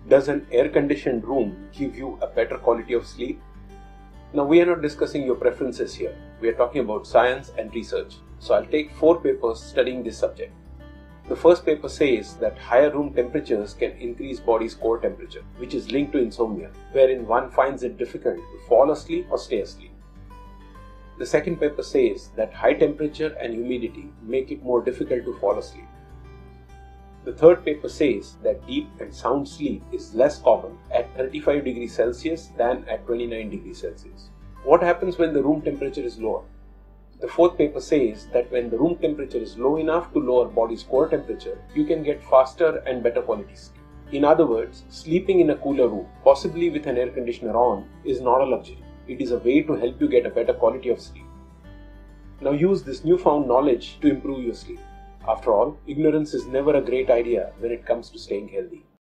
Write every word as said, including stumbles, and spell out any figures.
Does an air-conditioned room give you a better quality of sleep? Now, we are not discussing your preferences here. We are talking about science and research. So I'll take four papers studying this subject. The first paper says that higher room temperatures can increase body's core temperature, which is linked to insomnia, wherein one finds it difficult to fall asleep or stay asleep. The second paper says that high temperature and humidity make it more difficult to fall asleep. The third paper says that deep and sound sleep is less common at thirty-five degrees Celsius than at twenty-nine degrees Celsius. What happens when the room temperature is lower? The fourth paper says that when the room temperature is low enough to lower body's core temperature, you can get faster and better quality sleep. In other words, sleeping in a cooler room, possibly with an air conditioner on, is not a luxury. It is a way to help you get a better quality of sleep. Now use this newfound knowledge to improve your sleep. After all, ignorance is never a great idea when it comes to staying healthy.